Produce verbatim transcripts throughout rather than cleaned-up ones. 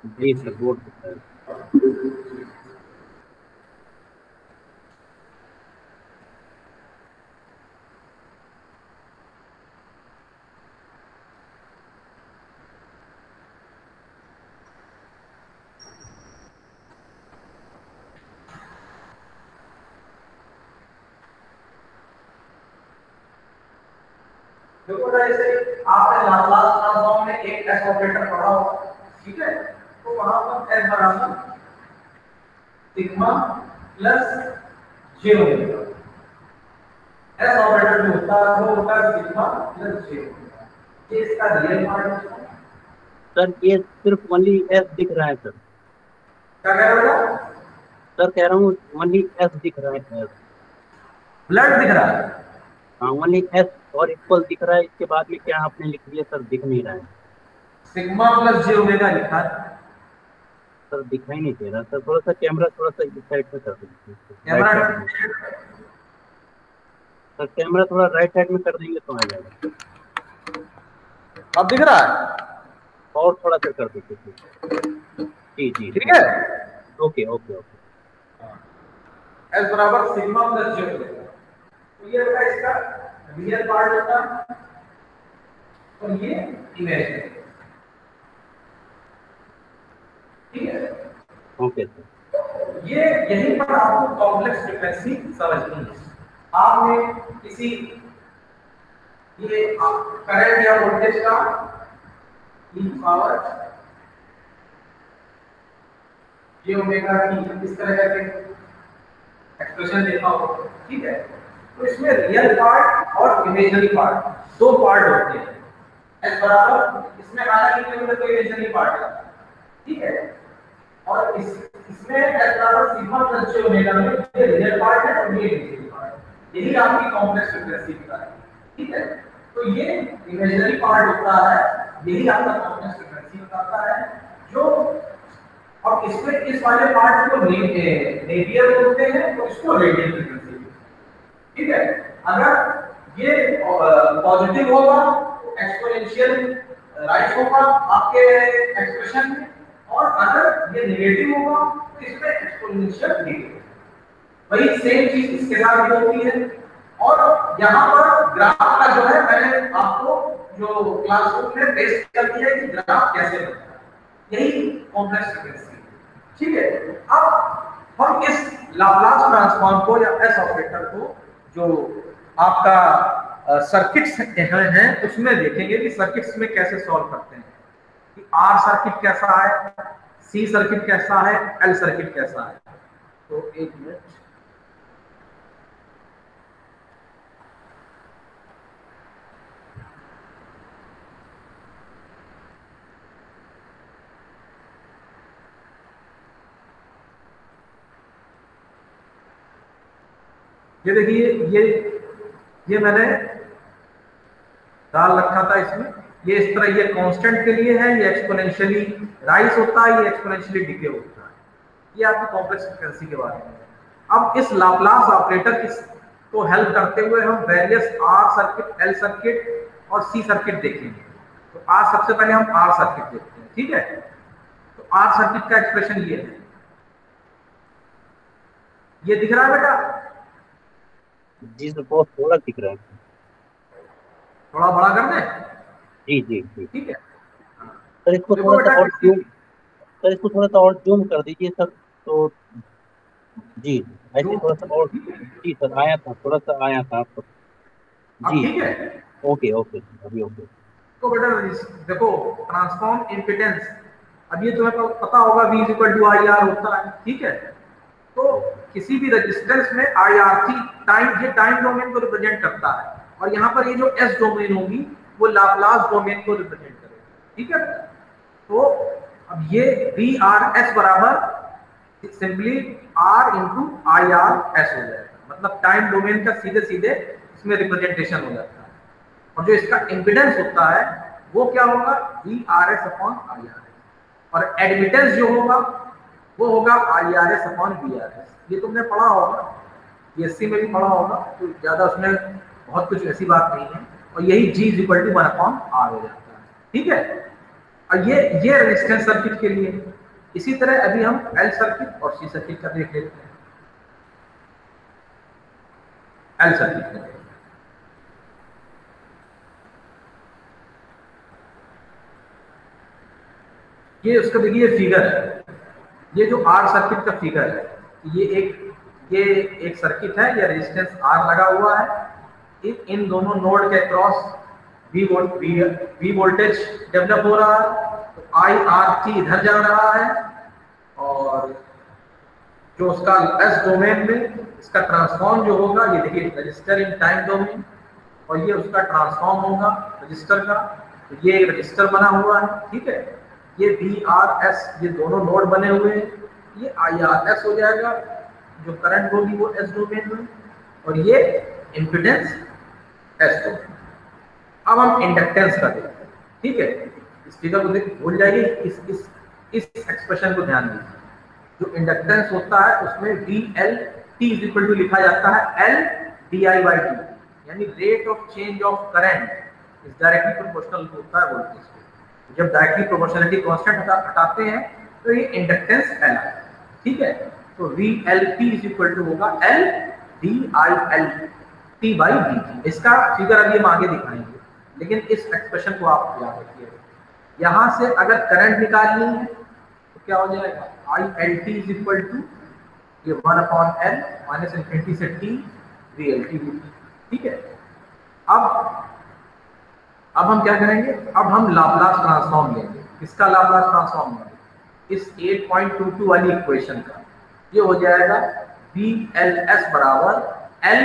जी sir, board दिख रहा है। देखो जैसे आपने लाप्लास ट्रांसफॉर्म में एक एस ऑपरेटर पढ़ा होगा, ठीक है, तो वहां पर एस बराबर sigma plus J omega. S operator जो होता है वो होता है सिग्मा प्लस जे ओमेगा। ये इसका रियल पार्ट है। सर ये सिर्फ ओनली एस दिख रहा है सर। क्या कह रहे हो बेटा? सर कह रहा हूँ ओनली एस दिख रहा है। ब्लड दिख रहा है। हाँ, ओनली एस और इक्वल दिख रहा है। इसके बाद में क्या आपने लिख दिया सर, दिख नहीं रहा है। सिग्मा प्लस जे ओमेगा लिखा है। सर दिखाई नहीं दे रहा सर, थोड़ा सा कैमरा थोड़ा सा इस साइड में कर दीजिए, राइट कैमरा साइड में। सर कैमरा थोड़ा राइट साइड में कर देंगे तो आ जाएगा। अब दिख रहा है? और थोड़ा सा कर दीजिए। जी जी ठीक जी। है। Okay okay okay. एस बराबर सिग्मा प्लस जे ओमेगा। तो ये होगा इसका रियल पार्ट होता है और ये इमेजिनरी। ठीक है। Okay sir. ये यहीं पर आपको कॉम्प्लेक्स फ्रीक्वेंसी समझनी है। आपने किसी ये करंट या वोल्टेज का E power J omega T इस तरह का एक्सप्रेशन देखा हो, ठीक है। तो इसमें रियल पार्ट और इमेजिनरी पार्ट दो पार्ट होते हैं। एस बराबर इसमें आना लिखने में तो इमेजिनरी पार्ट है, ठीक है। और इस इसमें एस बराबर सिग्मा प्लस जे ओमेगा में ये रियल पार्ट है और ये इमेजिनरी पार्ट है। यही आपकी कॉम्प्लेक्स फ्रीक्वेंसी का है, ठीक है। तो ये इमेजिनरी पार्ट होता है, यही आपका कॉम्प्लेक्स फ्रीक्वेंसी बताता है। जो और इसमें इस वाले पार्ट को नेवियर बोलते हैं तो इसको रेडियल फ्रीक्वेंसी, ठीक है। अगर ये पॉजिटिव होगा तो एक्सपोनेंशियल राइज होगा आपके एक्सप्रेशन में, और अगर ये नेगेटिव होगा तो इसमें एक्सपोनेंशियल डिक्रीज। वही सेम चीज इसके साथ भी होती है। और यहाँ पर ग्राफ का जो है मैंने आपको जो क्लासरूम में टेस्ट कर दिया है कि ग्राफ कैसे बनता है, यही कॉम्प्लेक्स फ्रीक्वेंसी, ठीक है। अब हम इस लाप्लास ट्रांसफॉर्म को या एस ऑपरेटर को जो आपका सर्किट्स हैं उसमें देखेंगे कि सर्किट्स में कैसे सॉल्व करते हैं, कि आर सर्किट कैसा है, सी सर्किट कैसा है, एल सर्किट कैसा है। तो एक मिनट, ये देखिए, ये ये मैंने डाल रखा था इसमें। ये इस तरह ये कांस्टेंट के लिए है, ये एक्सपोनेंशियली राइज होता है, ये एक्सपोनेंशियली डिके होता है। ये आपकी कॉम्प्लेक्स फ्रीक्वेंसी के बारे में। अब इस लाप्लास ऑपरेटर को हेल्प करते हुए हम various R circuit, L circuit और सी सर्किट देखेंगे। तो आज सबसे पहले हम आर सर्किट देखते हैं, ठीक है। तो आर सर्किट का एक्सप्रेशन ये है, ये दिख रहा है बेटा? जी सर, बहुत थोड़ा दिख रहा है। थोड़ा बड़ा कर दें? जी जी जी। ठीक है। सर इसको देखो थोड़ा सा बेटा, और जूम, सर इसको थोड़ा सा और जूम कर दीजिए सर। तो जी, ऐसे जो थोड़ा सा और। जी सर, आया था, थोड़ा सा आया था आपको। अब जी ठीक है। ओके ओके सर, अभी ओके। तो बेटा देखो, ट्रांसफॉर्म इम्पीडेंस, अब ये तुम्हें पता होगा V is equal to I R होता है, ठीक है। तो किसी भी रेजिस्टेंस में आई आर टी टाइम, ये टाइम डोमेन को रिप्रेजेंट करता है, और यहाँ पर ये जो एस डोमेन होगी वो लाप्लास डोमेन को रिप्रेजेंट करेगी, ठीक है। तो अब ये वी आर एस बराबर simply R into I R S हो जाएगा, मतलब टाइम डोमेन का सीधे सीधे इसमें रिप्रेजेंटेशन हो जाता है। और जो इसका इम्पीडेंस होता है वो क्या होगा, V R S upon I R S, और एडमिटेंस जो होगा वो होगा I R S upon V R S. ये तुमने पढ़ा होगा, बीएससी में भी पढ़ा होगा, तो ज्यादा उसमें बहुत कुछ ऐसी बात नहीं है। और यही G is equal to one upon R हो जाता है, ठीक है। और ये ये रेजिस्टेंस सर्किट के लिए। इसी तरह अभी हम एल सर्किट और सी सर्किट का देख लेते हैं। एल सर्किट का ये उसका देखिए फिगर है, ये जो आर सर्किट का फिगर है, ये एक ये एक सर्किट है, ये रेजिस्टेंस आर लगा हुआ है। इन दोनों नोड के cross V volt V voltage develop हो रहा है, तो आई आर टी इधर जा रहा है, और जो उसका एस डोमेन में इसका ट्रांसफॉर्म जो होगा, ये देखिए रजिस्टर इन टाइम डोमेन, और ये उसका ट्रांसफॉर्म होगा रजिस्टर का। तो ये एक रजिस्टर बना हुआ है, ठीक है। ये वी आर एस, ये दोनों नोड बने हुए हैं, ये आई आर एस हो जाएगा, जो करंट होगी वो एस डोमेन में, और ये इम्पीडेंस एस डोमेन। अब हम इंडक्टेंस का देखते हैं, ठीक है। इस फिगर को देख भूल जाइए, इस इस इस एक्सप्रेशन को ध्यान दीजिए। जो इंडक्टेंस होता है उसमें V L T is equal to लिखा जाता है L D I by T, यानी rate of change of current is directly proportional होता है वोल्टेज को। जब डायरेक्टली प्रोपोर्शनलिटी कांस्टेंट हटा हटाते हैं तो ये इंडक्टेंस कहलाता है, ठीक है। तो V L T is equal to होगा L D I L T by D T. इसका फिगर अभी हम आगे दिखाएंगे, लेकिन इस एक्सप्रेशन को आप याद रखिए। यहां से अगर करंट निकालनी है तो क्या हो जाएगा, I L T is equal to ये one upon L minus infinity से टी वी एल टी, ठीक है। अब अब हम क्या करेंगे, अब हम लाप्लास ट्रांसफॉर्म लेंगे। किसका लाप्लास ट्रांसफॉर्म लेंगे, इस एट पॉइंट टू टू वाली इक्वेशन का। ये हो जाएगा वी एल एस बराबर एल,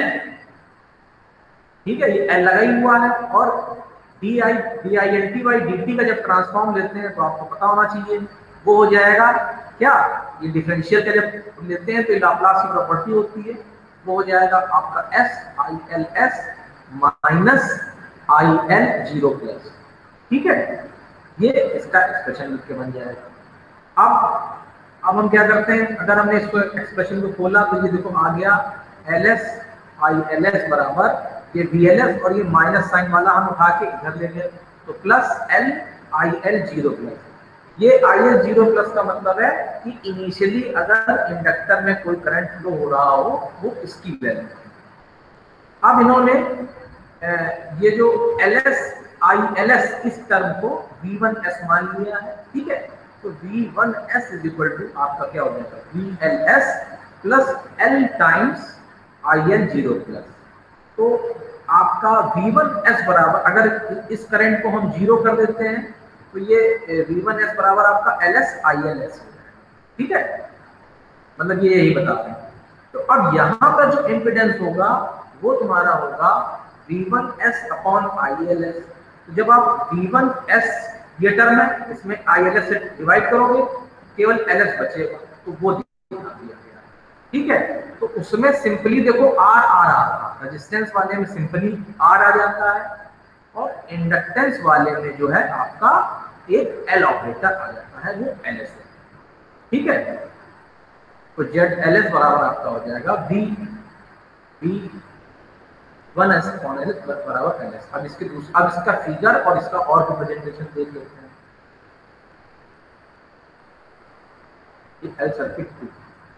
ठीक है, ये एल लगा ही हुआ है, और D I D I L T by D T का जब ट्रांसफॉर्म लेते हैं तो आपको पता होना चाहिए वो हो जाएगा क्या, ये डिफरेंशियल का जब लेते हैं तो लाप्लास की प्रॉपर्टी होती है, वो हो जाएगा आपका S I L S minus I L zero plus, ठीक है। ये इसका एक्सप्रेशन लिख के बन जाएगा। अब अब हम क्या करते हैं, अगर हमने इसको एक्सप्रेशन को खोला तो ये देखो आ गया L S I L S बराबर ये वी एल एस, और ये माइनस साइन वाला हम उठा के इधर ले गए तो plus L I L zero plus. ये आई एल जीरो प्लस का मतलब है कि इनिशियली अगर इंडक्टर में कोई करंट फ्लो हो रहा हो वो इसकी वैल्यू। अब इन्होंने ये जो L S I L S इस टर्म को वी वन एस मान लिया है, ठीक है। तो V one S is equal to आपका क्या हो जाएगा, V L S plus L times I L zero plus. तो आपका वी वन एस बराबर, अगर इस करंट को हम जीरो कर देते हैं तो ये वी वन एस बराबर आपका L S I L S, ठीक है, मतलब ये यही बताते हैं। तो अब यहाँ पर जो इम्पिडेंस होगा वो तुम्हारा होगा V one S upon I L S. तो जब आप वी वन एस ये टर्म है, इसमें आई एल एस से डिवाइड करोगे केवल एल एस बचेगा, तो वो दिखा दिया गया, ठीक है। तो उसमें सिंपली देखो आर आर आ, रेजिस्टेंस वाले में सिंपली आर आ जाता है, और इंडक्टेंस वाले में जो है आपका एक एल ऑपरेटर आ जाता है, वो एल एस है, ठीक है। तो जेड एल एस बराबर आपका हो जाएगा V V one S upon L S बराबर एल एस। अब इसके दूसरा, अब इसका फिगर और इसका और रिप्रेजेंटेशन देख लेते हैं। ये एल सर्किट टू,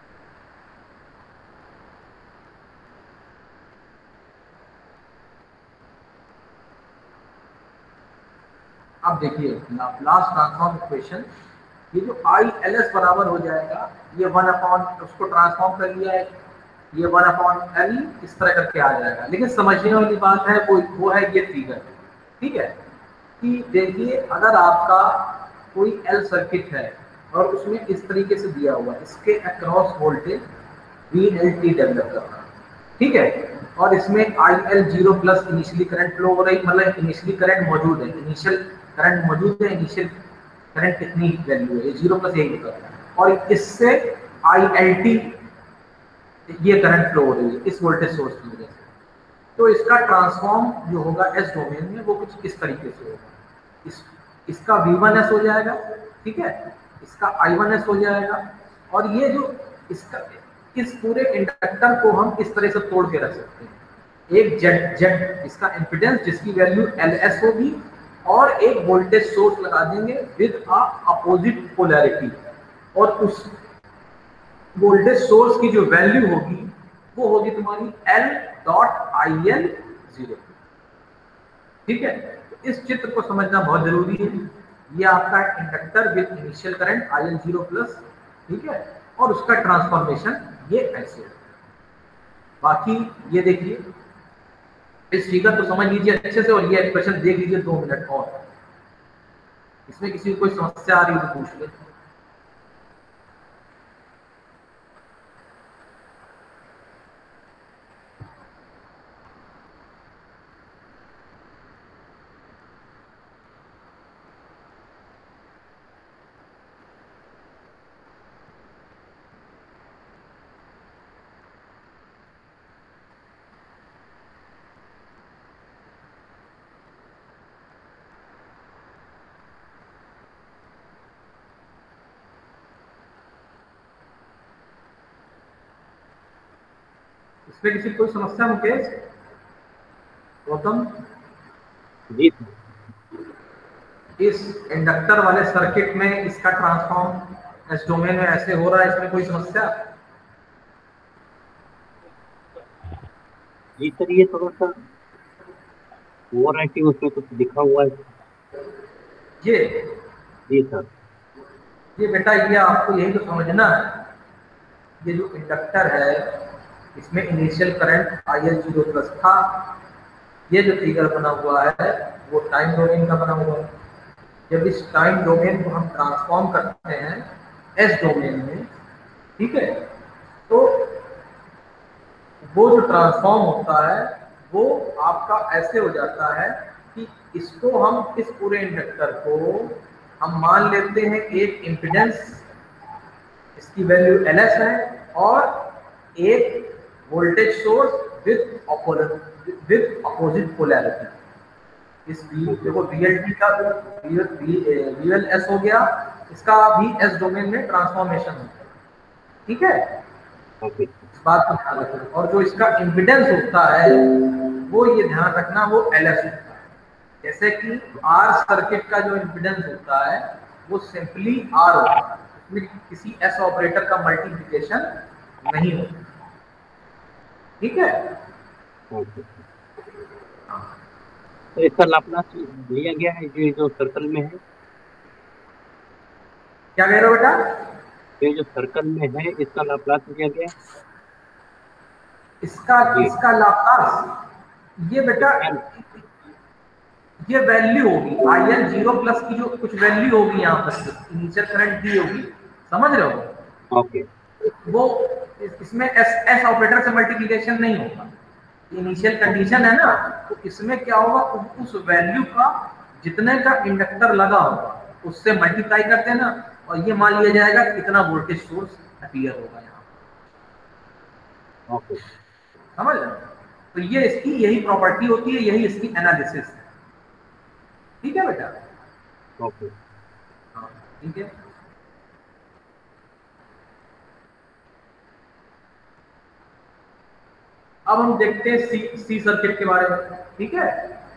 अब देखिए लाप्लास ट्रांसफॉर्म इक्वेशन, ये जो आई एल एस बराबर हो जाएगा, ये वन अपॉन उसको ट्रांसफॉर्म कर लिया है, ये वन अपॉन एल इस तरह करके आ जाएगा। लेकिन समझने वाली बात है वो वो है ये फिगर, ठीक है, कि देखिए अगर आपका कोई एल सर्किट है और उसमें इस तरीके से दिया हुआ है, इसके across voltage V L T develop कर रहा है, ठीक है, और इसमें I L zero plus initially current flow हो रही, मतलब इनिशियली करंट मौजूद है, इनिशियल करंट मौजूद है, इनिशियल करंट कितनी वैल्यू है, ये जीरो प्लस यही होता है, और इससे आई एल टी ये करंट फ्लो हो रही है इस वोल्टेज सोर्स की वजह से। तो इसका ट्रांसफॉर्म जो होगा एस डोमेन में वो कुछ इस तरीके से होगा, इस इसका वी वन एस हो जाएगा, ठीक है, इसका आई वन एस हो जाएगा, और ये जो इसका इस पूरे इंडक्टर को हम इस तरह से तोड़ के रख सकते हैं। एक जेड जेड इसका इम्पीडेंस जिसकी वैल्यू एल एस होगी, और एक वोल्टेज सोर्स लगा देंगे विद अ अपोजिट पोलैरिटी, और उस वोल्टेज सोर्स की जो वैल्यू होगी वो होगी तुम्हारी L dot I L zero. ठीक है, तो इस चित्र को समझना बहुत जरूरी है। ये आपका inductor with initial current I L zero plus, ठीक है, और उसका ट्रांसफॉर्मेशन ये ऐसे है। बाकी ये देखिए, इस फिगर को समझ लीजिए अच्छे से, और ये एक्सप्रेशन देख लीजिए दो मिनट और। इसमें किसी को कोई समस्या आ रही है तो पूछ ले। इसमें किसी कोई समस्या मुकेश, गौतम? जी इस इंडक्टर वाले सर्किट में इसका ट्रांसफॉर्म इस डोमेन में ऐसे हो रहा है, इसमें कोई समस्या? जी सर, ये थोड़ा सा ओवर एक्टिंग उसमें कुछ लिखा हुआ है। ये जी सर। ये बेटा, ये आपको यही तो समझना है। ये जो इंडक्टर है इसमें initial current I L zero plus था। ये जो फिगर बना हुआ है वो टाइम डोमेन का बना हुआ है। जब इस टाइम डोमेन को हम ट्रांसफॉर्म करते हैं एस डोमेन में, ठीक है, तो वो जो ट्रांसफॉर्म होता है वो आपका ऐसे हो जाता है कि इसको हम, इस पूरे इंडक्टर को हम मान लेते हैं एक इम्पीडेंस, इसकी वैल्यू एल एस है, और एक voltage source with with opposite polarity. इस वी देखो वी एल टी का वी एल एस हो गया, इसका भी एस डोमेन में ट्रांसफॉर्मेशन होता है। ठीक है, ओके। इस बात को ध्यान रखना। और जो इसका इम्पीडेंस होता है वो, ये ध्यान रखना, वो एल एस होता है। जैसे कि आर सर्किट का जो इम्पीडेंस होता है वो सिंपली आर होता है, उसमें किसी एस ऑपरेटर का मल्टीप्लिकेशन नहीं होता। ठीक है, ओके। तो इसका लाप्लास लिया गया है जो जो सर्कल में है। क्या कह रहे हो बेटा? ये जो सर्कल में है इसका लाप्लास लिया गया है। इसका जी। इसका लाप्लास, ये बेटा ये वैल्यू होगी आई एल जीरो प्लस की, जो कुछ वैल्यू होगी यहाँ पर इनिशियल करंट दी होगी, समझ रहे हो? ओके। वो इसमें एस एस ऑपरेटर से मल्टीप्लिकेशन नहीं होगा। इनिशियल कंडीशन है ना, तो इसमें क्या होगा, उस वैल्यू का जितने का इंडक्टर लगा होगा उससे मल्टीप्लाई कर देना, और ये मान लिया जाएगा कितना वोल्टेज सोर्स अपीयर होगा यहाँ। ओके। समझ रहे? तो ये इसकी यही प्रॉपर्टी होती है, यही इसकी एनालिसिस है। ठीक है बेटा? ओके। हाँ, ठीक है। अब हम देखते हैं सी सी सर्किट के बारे में। ठीक है,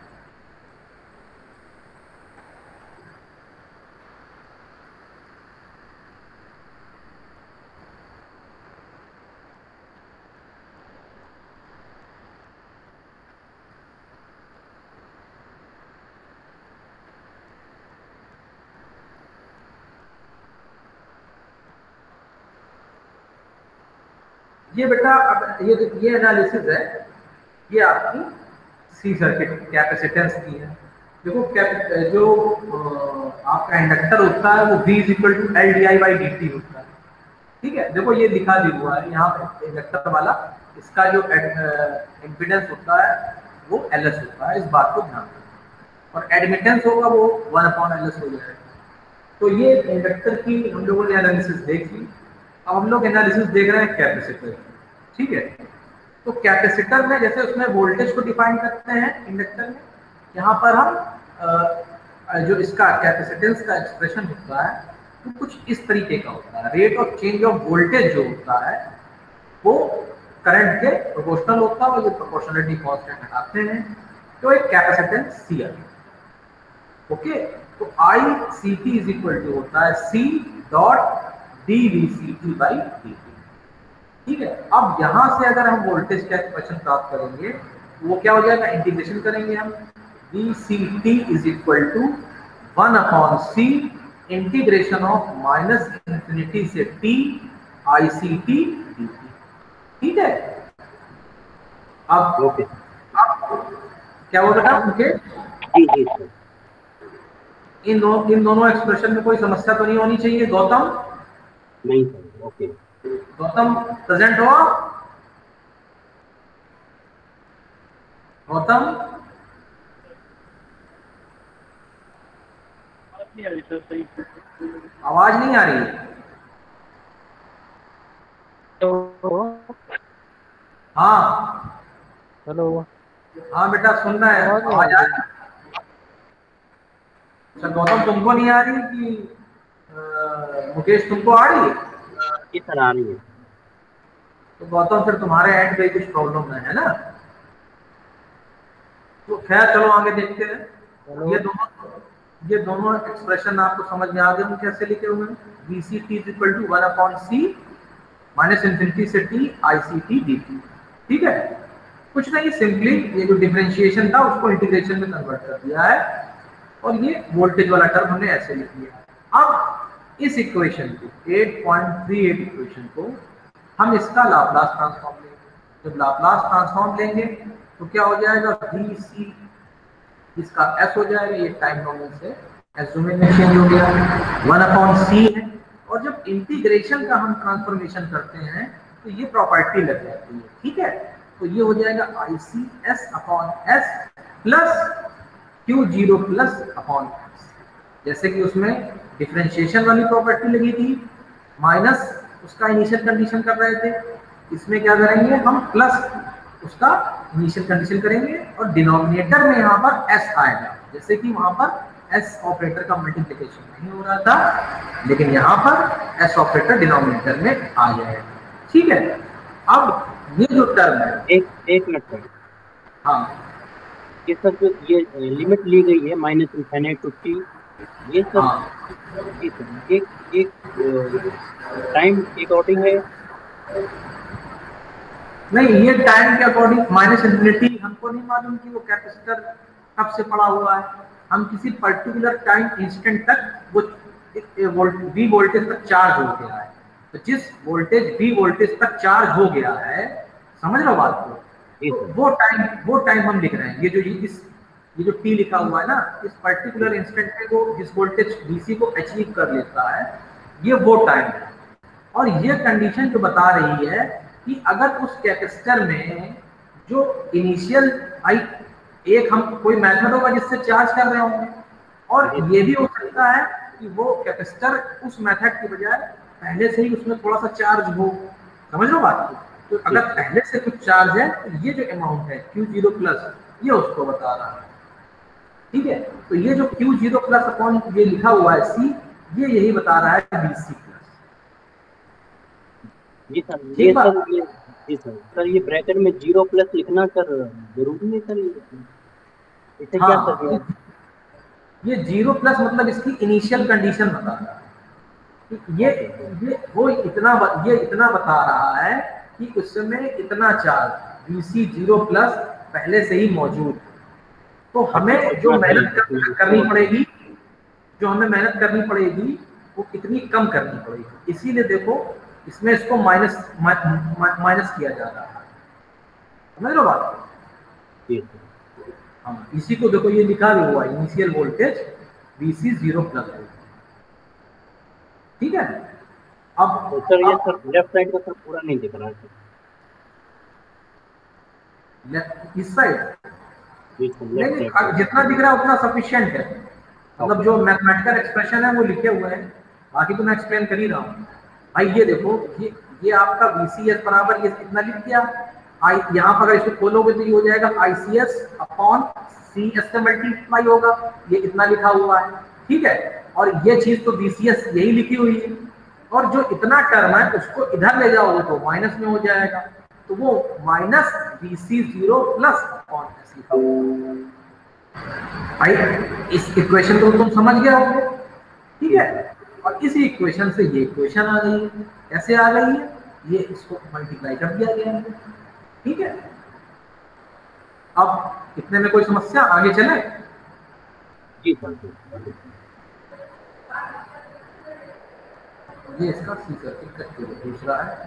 ये बेटा, अब ये ये एनालिसिस है, ये आपकी सी सर्किट कैपेसिटेंस की है। देखो कैप जो आपका इंडक्टर होता है वो V is equal to L D I by D T होता है। ठीक है, देखो ये लिखा भी हुआ है यहाँ पे इंडक्टर वाला, इसका जो इम्पीडेंस होता है वो एल एस होता है, इस बात को ध्यान रखना, और एडमिटेंस होगा वो वन अपॉन एल एस हो जाएगा। तो ये इंडक्टर की हम लोगों ने एनालिसिस देख ली। अब हम लोग एनालिसिस देख रहे हैं कैपेसिटर की। ठीक है, तो कैपेसिटर में जैसे उसमें वोल्टेज को डिफाइन करते हैं इंडक्टर में, यहाँ पर हम आ, जो इसका कैपेसिटेंस का एक्सप्रेशन होता है तो कुछ इस तरीके का होता है। Rate of change of voltage जो होता है वो करंट के प्रोपोर्शनल होता है, और ये प्रोपोर्शनलिटी कांस्टेंट हटाते हैं तो एक कैपेसिटेंस सी आता है। ओके, तो I C T is equal to होता है C dot D V C T by D T. ठीक है, अब यहां से अगर हम वोल्टेज का एक्सप्रेशन प्राप्त करेंगे वो क्या हो जाएगा, इंटीग्रेशन करेंगे हम, V C T is equal to one upon C integration of minus infinity से T I C T D T. ठीक है, अब ओके अब क्या हो बेटा उनके जी जी सर। इन दोनों इन दोनों एक्सप्रेशन में कोई समस्या तो नहीं होनी चाहिए। गौतम, नहीं सर, ओके। गौतम प्रेजेंट हुआ? गौतम आवाज नहीं आ रही है। हाँ हेलो, हाँ बेटा सुन रहा है, आवाज आ रही है। अच्छा गौतम तुमको नहीं आ रही कि अ, मुकेश तुमको आ रही है? जी सर आ रही है। तो गौतम फिर तुम्हारे एंड पे कुछ प्रॉब्लम है, है ना? तो खैर चलो आगे देखते हैं। ये दोनों ये दोनों एक्सप्रेशन आपको समझ में आ गए हम कैसे लिखे हुए हैं। V C T is equal to one upon C minus infinity से T I C T D T. ठीक है, कुछ नहीं, सिंपली ये जो डिफरेंशिएशन था उसको इंटीग्रेशन में कन्वर्ट कर दिया है और ये वोल्टेज वाला टर्म हमने ऐसे लिख दिया। अब इस इक्वेशन को eight point three eight equation को हम इसका लाप्लास ट्रांसफॉर्म लेंगे। जब लाप्लास ट्रांसफॉर्म लेंगे तो क्या हो जाएगा, वी सी इसका एस हो जाएगा, ये टाइम डोमेन से एस डोमेन में चेंज हो गया, वन अपॉन सी है। और जब इंटीग्रेशन का हम ट्रांसफॉर्मेशन करते हैं तो ये प्रॉपर्टी लग जाती है। ठीक है, तो ये हो जाएगा I C S upon S plus Q zero plus upon S. जैसे कि उसमें डिफरेंशिएशन वाली प्रॉपर्टी लगी थी, माइनस उसका इनिशियल कंडीशन कर रहे थे, इसमें क्या करेंगे हम, प्लस उसका इनिशियल कंडीशन करेंगे और डिनोमिनेटर में यहाँ पर एस आएगा। जैसे कि वहां पर एस ऑपरेटर का मल्टीप्लिकेशन नहीं हो रहा था, लेकिन यहाँ पर एस ऑपरेटर डिनोमिनेटर में आ जाएगा। ठीक है, अब ये जो टर्म है, एक एक मिनट सर। हाँ ये सर जो ये लिमिट ली गई है माइनस इनफाइनाइट टू टी, ये सर हाँ जी सर एक एक टाइम के अकॉर्डिंग है। नहीं, ये टाइम के अकॉर्डिंग माइनस इन्फिनिटी हमको नहीं मालूम कि वो कैपेसिटर कब से पड़ा हुआ है। हम किसी पर्टिकुलर टाइम इंस्टेंट तक वो वी वोल्टेज तक चार्ज हो गया है, तो जिस वोल्टेज वी वोल्टेज तक चार्ज हो गया है, समझ लो बात को, तो वो टाइम वो टाइम हम लिख रहे हैं। ये जो इस ये जो टी लिखा हुआ है ना, इस पर्टिकुलर इंस्टेंट में वो जिस वोल्टेज डीसी को अचीव कर लेता है, ये वो टाइम है। और ये कंडीशन जो बता रही है कि अगर उस कैपेसिटर में जो इनिशियल आई एक हम कोई मेथड होगा जिससे चार्ज कर रहे होंगे, और ये भी हो सकता है कि वो कैपेसिटर उस मेथड की बजाय पहले से ही उसमें थोड़ा सा चार्ज हो। समझ लो बात को? तो अगर पहले से कुछ चार्ज है तो ये जो अमाउंट है क्यू जीरो प्लस, ये उसको बता रहा है। ठीक है, तो ये जो क्यू जीरो प्लस अपॉन ये लिखा हुआ है सी, ये यही बता रहा है बी सी प्लस। जी सर, ये सर ये जी सर सर ये ब्रैकेट में जीरो प्लस लिखना सर जरूरी नहीं सर, इसे क्या हाँ, कर दिया? ये जीरो प्लस मतलब इसकी इनिशियल कंडीशन बता रहा है। ये ये वो इतना ये इतना बता रहा है कि उस समय इतना charge B C zero plus पहले से ही मौजूद है। तो हमें जो मेहनत करनी पड़ेगी जो हमें मेहनत करनी पड़ेगी वो कितनी कम करनी पड़ेगी। इसीलिए देखो इसमें इसको माइनस माइनस किया जा रहा है। समझ लो बात? हाँ, इसी को देखो ये लिखा भी हुआ initial voltage V C zero plus. ठीक है, अब तो सर ये सर लेफ्ट साइड का सर पूरा नहीं दिख रहा है सर, इस साइड नहीं जितना दिख रहा है उतना सफिशिएंट है। मतलब जो मैथमेटिकल एक्सप्रेशन है वो लिखे हुए हैं, बाकी तो मैं एक्सप्लेन कर ही रहा हूँ। भाई ये देखो, ये ये आपका वी सी एस बराबर ये इतना लिख दिया, आई यहाँ पर अगर इसको खोलोगे तो ये हो जाएगा I C S upon C S से मल्टीप्लाई होगा, ये इतना लिखा हुआ है। ठीक है, और ये चीज तो वी सी एस यही लिखी हुई है, और जो इतना टर्म है उसको इधर ले जाओगे तो माइनस में हो जाएगा, तो वो minus V C zero plus upon S लिखा हुआ। भाई इस इक्वेशन को तुम समझ गए होगे, ठीक है। और इसी इक्वेशन से ये इक्वेशन आ गई है। कैसे आ गई है? ये इसको मल्टीप्लाई कर दिया गया है, ठीक है। अब इतने में कोई समस्या? आगे चले? जी सर जी। ये इसका सी सर्किट का केवल दूसरा है।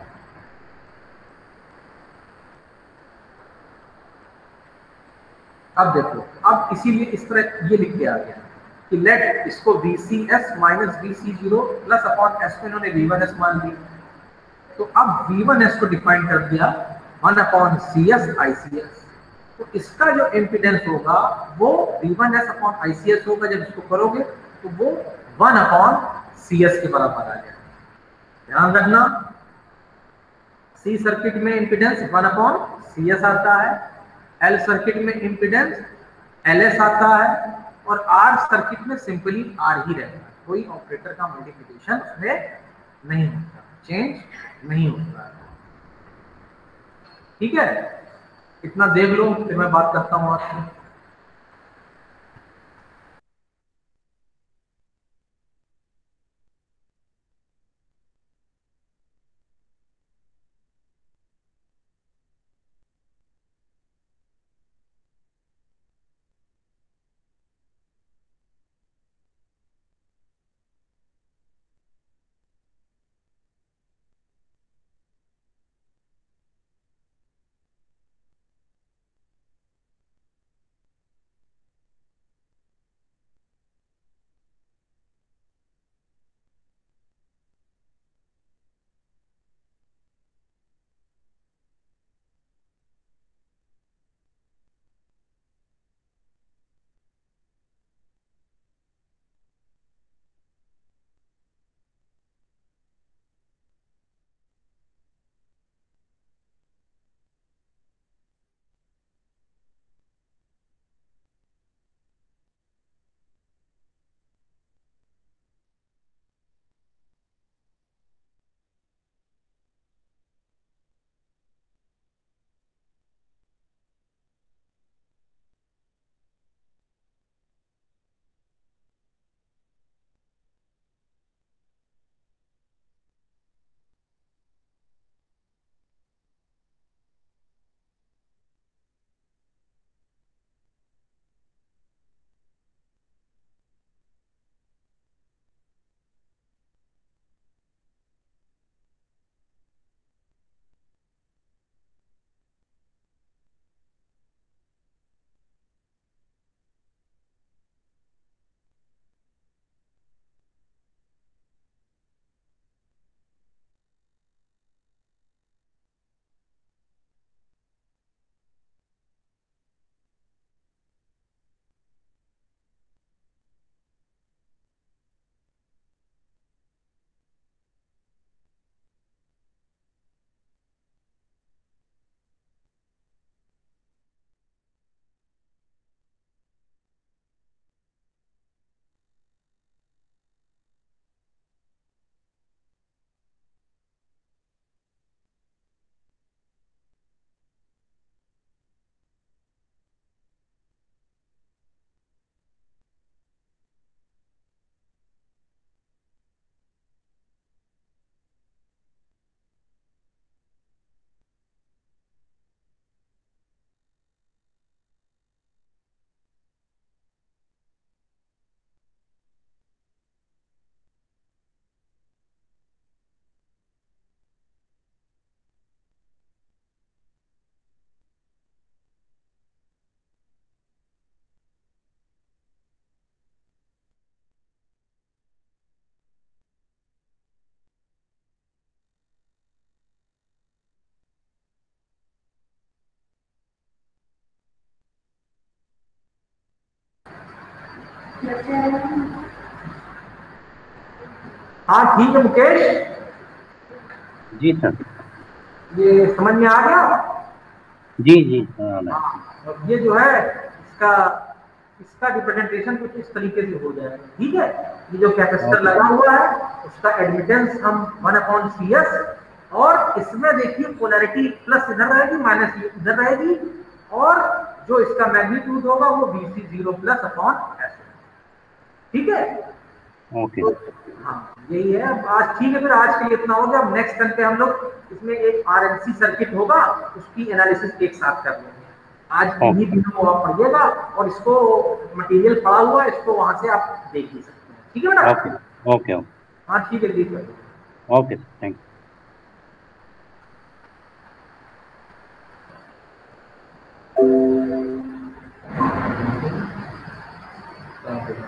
अब देखो, अब इसीलिए इस तरह ये लिख के आ गया कि लेट इसको V C S minus V C zero plus upon S को इन्होंने वी वन एस मान ली। तो अब वी वन एस को डिफाइन कर दिया one upon C S I C S. तो इसका जो इम्पीडेंस होगा वो V one S upon I C S होगा। जब इसको करोगे तो वो वन अपॉन सी एस के बराबर आ जाएगा। ध्यान रखना, सी सर्किट में impedance one upon C S आता है, एल सर्किट में इम्पीडेंस एल एस आता है, और आर सर्किट में सिंपली आर ही रहता है। कोई ऑपरेटर का मल्टीप्लिकेशन उसमें नहीं होता, चेंज नहीं होता है, ठीक है। इतना देख लो, फिर मैं बात करता हूं आपसे। हाँ ठीक है मुकेश, जी सर। ये समझ में आ गया? जी जी हाँ। और ये जो है इसका इसका रिप्रेजेंटेशन कुछ इस तरीके से हो जाएगा, ठीक है। ये जो कैपेसिटर लगा हुआ है उसका एडमिटेंस हम वन अपॉन सी एस, और इसमें देखिए पोलैरिटी प्लस इधर रहेगी, माइनस इधर रहेगी, और जो इसका मैग्नीट्यूड होगा वो B C zero plus upon S. ठीक है, ओके तो हाँ यही है। अब आज ठीक है, फिर आज के लिए इतना हो गया। अब नेक्स्ट टर्म पे हम लोग इसमें एक आरएलसी सर्किट होगा, उसकी एनालिसिस एक साथ कर लेंगे। आज इन्हीं दिनों को आप पढ़िएगा, और इसको मटेरियल पड़ा हुआ है, इसको वहां से आप देख ही सकते हैं। ठीक है बेटा? ओके ओके हाँ ठीक है, ठीक है। Okay thank you.